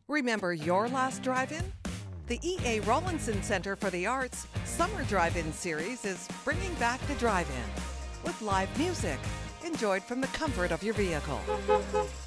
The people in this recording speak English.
Remember your last drive-in? The E.A. Rawlinson Center for the Arts Summer Drive-In Series is bringing back the drive-in with live music enjoyed from the comfort of your vehicle.